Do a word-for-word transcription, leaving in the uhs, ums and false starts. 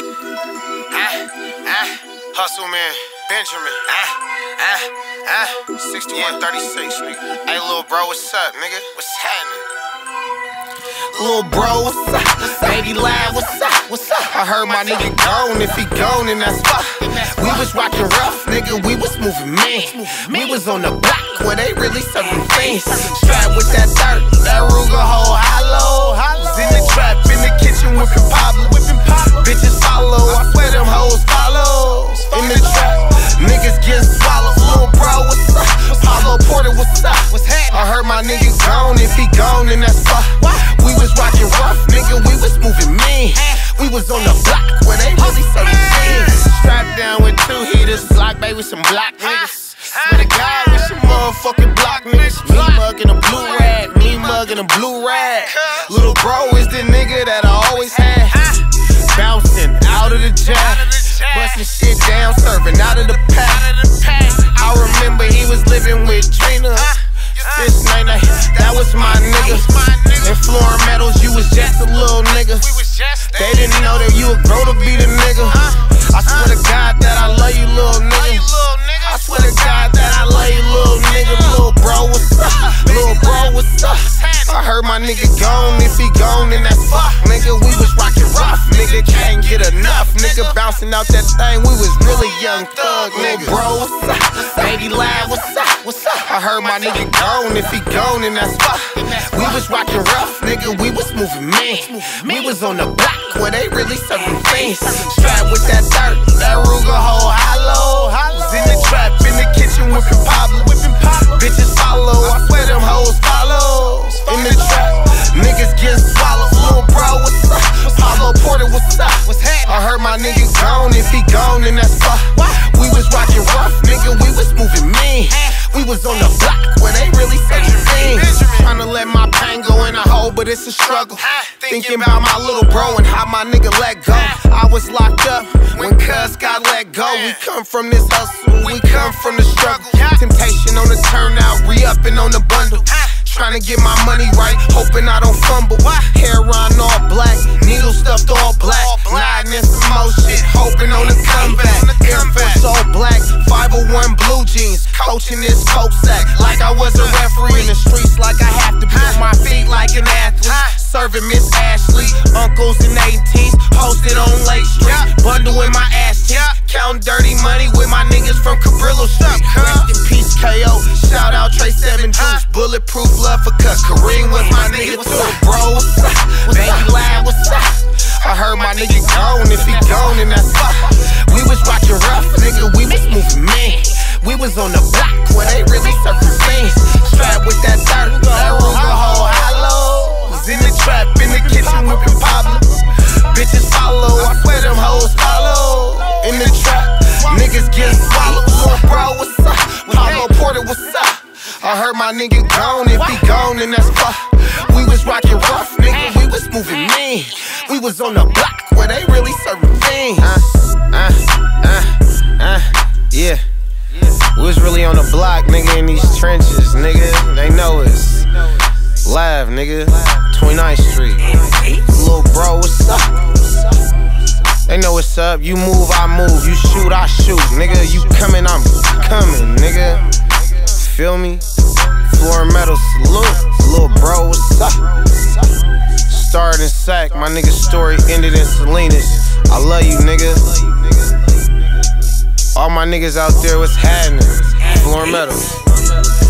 Ah, ah, Hustleman, Benjamin. Ah, ah, ah, sixty-one thirty-six, nigga. Hey, little bro, what's up, nigga? What's happening? Little bro, what's up? Baby lad, what's up? What's up? I heard my nigga gone. If he gone, then that's fuck. We was rockin' rough, nigga. We was moving man. We was on the block where they really serving things. Strapped with that dirt, that Ruger hole hollow. Was in the trap, in the kitchen whipping Pablo. Bitches follow, I swear them hoes follow. In the trap, niggas get swallowed. Little bro, what's up? Pablo Porter, what's up? I heard my nigga gone. If he gone, then that's fuck. We was rockin' rough, nigga, we was moving mean. We was on the block where they really serving things. Strapped down with two heaters, block baby, some block niggas. Swear to God, with some motherfucking block niggas. Me muggin' a blue rag, me muggin' a blue rag. Little bro is the nigga that I always had. Bouncing out of the jack, bustin' shit down, serving out of the pack. I remember he was living with Trina. This night, night, that was my nigga. In Flooring Metals, you was just a little nigga. They didn't know that you would grow to be the nigga. I swear to God that I love you, little nigga. I swear to God that I love you, little nigga. Little bro, what's up? Little bro, what's up? I heard my nigga gone. If he gone, then that's fuck, nigga. We was rockin' rough, nigga. Can't get enough, nigga. Bouncing out that thing, we was really young thug, nigga. Bro, what's up? Baby lad, what's up? What's up? I heard my nigga gone. If he gone, then that's fuck. We was rockin' rough, nigga. We was moving man. We was on the block where they really serving things. Strapped with that dirt, that Ruger hole hollow. Was in the trap, in the kitchen whipping Pablo. Bitches follow, I swear them hoes follow. In the trap, niggas get swallowed. Little bro, what's up? Pablo Porter, what's up? I heard my nigga gone. If he gone, then that's fuck. We was rockin' rough, nigga. We was moving mean. We was on the block where they really serving things. Tryna let my pain go in a hole, but it's a struggle. Thinking about my little bro and how my nigga let go. I was locked up when cuz got let go. We come from this hustle, we come from the struggle. Temptation on the turnout, re-upping on the bundle. Tryna get my money right, hoping I don't fumble. Hair on all black, needle stuffed all black. Nodding in some more shit, hoping on the comeback. Air Force all black, five oh one blue jeans. Coaching this coke sack like I was a referee in the streets, like I have to be on my feet like an athlete. Serving Miss Ashley, uncles and aunties, posted on Lake Street. Bundle in my ass cheeks, counting dirty money with my niggas from Cabrillo Street. Rest in peace, K O. Shout out Trey Seven Juice, bulletproof love for cut. Kareem was my nigga too, bro. What's up? Baby lad, what's up? I heard my nigga gone. If he gone, then that's fuck. We was rockin' rough, nigga. We was moving man. We was on the block where they really serving things. Strapped with that dirt, that Ruger hole hollow. Was in the trap, in the kitchen whipping Pablo. Bitches follow, I swear them hoes follow. In the trap, niggas get swallowed. Little bro, what's up? Pablo Porter, what's up? I heard my nigga gone. If he gone, then that's fuck. We was rockin' rough, nigga. We was moving mean. We was on the block where they really serving things. Uh, uh, uh, uh, yeah. We was really on the block, nigga, in these trenches, nigga. They know us. Live, nigga. twenty-ninth Street. Little bro, what's up? They know what's up. You move, I move. You shoot, I shoot. Nigga, you coming, I'm coming, nigga. Feel me? Flooring Metals, salute. Little bro, what's up? Started in Sac. My nigga's story ended in Salinas. I love you, nigga. All my niggas out there, what's happening? Flooring Metals.